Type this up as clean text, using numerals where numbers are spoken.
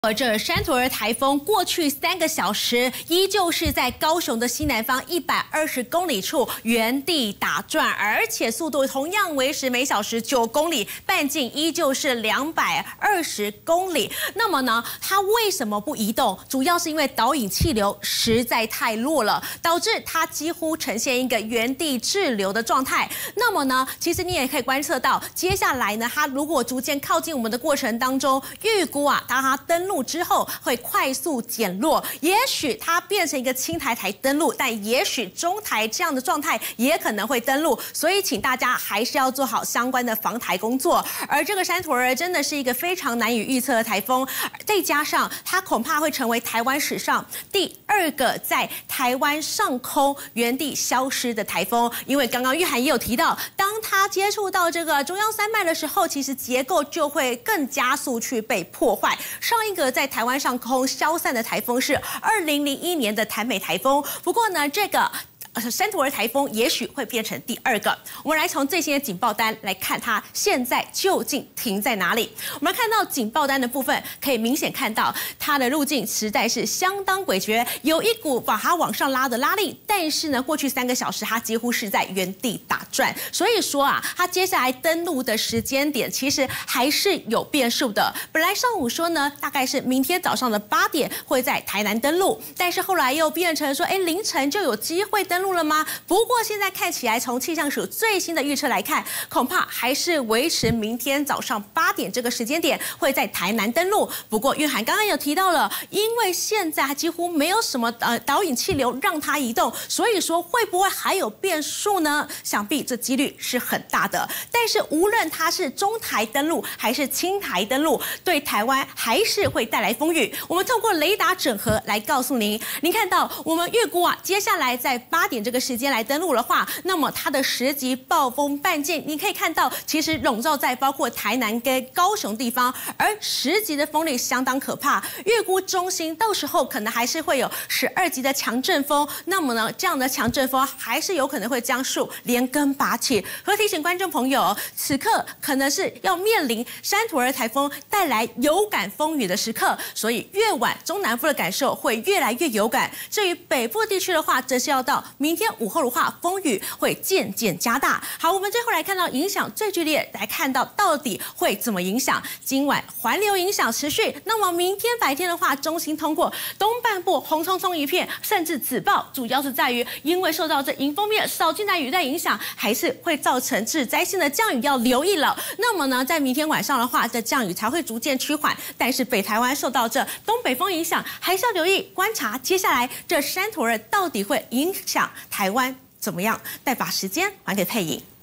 这山图儿台风过去3个小时，依旧是在高雄的西南方120公里处原地打转，而且速度同样维持每小时9公里，半径依旧是220公里。那么呢，它为什么不移动？主要是因为导引气流实在太弱了，导致它几乎呈现一个原地滞留的状态。那么呢，其实你也可以观测到，接下来呢，它如果逐渐靠近我们的过程当中，预估当它登陆之后会快速减弱，也许它变成一个轻台登陆，但也许中台这样的状态也可能会登陆，所以请大家还是要做好相关的防台工作。而这个山图儿真的是一个非常难以预测的台风，再加上它恐怕会成为台湾史上第2个在台湾上空原地消失的台风。因为刚刚玉涵也有提到，当它接触到这个中央山脉的时候，其实结构就会更加速去被破坏。上一个在台湾上空消散的台风是2001年的台美台风，不过呢，这个山图儿台风也许会变成第2个。我们来从最新的警报单来看它现在究竟停在哪里。我们看到警报单的部分，可以明显看到它的路径实在是相当诡谲，有一股把它往上拉的拉力，但是呢，过去3个小时它几乎是在原地打转。所以说它接下来登陆的时间点其实还是有变数的。本来上午说呢，大概是明天早上的8点会在台南登陆，但是后来又变成说，凌晨就有机会登陆了吗？不过现在看起来，从气象署最新的预测来看，恐怕还是维持明天早上8点这个时间点会在台南登陆。不过玉涵刚刚有提到了，因为现在几乎没有什么导引气流让它移动，所以说会不会还有变数呢？想必这几率是很大的。但是无论它是中台登陆还是轻台登陆，对台湾还是会带来风雨。我们透过雷达整合来告诉您，您看到我们预估接下来在8点这个时间来登陆的话，那么它的10级暴风半径，你可以看到，其实笼罩在包括台南跟高雄地方，而10级的风力相当可怕，预估中心到时候可能还是会有12级的强阵风。那么呢，这样的强阵风还是有可能会将树连根拔起。和提醒观众朋友，此刻可能是要面临山图儿台风带来有感风雨的时刻，所以越晚中南部的感受会越来越有感。至于北部地区的话，则是要到明天午后的话，风雨会渐渐加大。好，我们最后来看到影响最剧烈，来看到到底会怎么影响。今晚环流影响持续，那么明天白天的话，中心通过东半部红彤彤一片，甚至紫爆，主要是在于因为受到这迎风面扫进来雨带影响，还是会造成致灾性的降雨，要留意了。那么呢，在明天晚上的话，这降雨才会逐渐趋缓，但是北台湾受到这东北风影响，还是要留意观察接下来这山图儿到底会影响台湾怎么样？再把时间还给佩颖。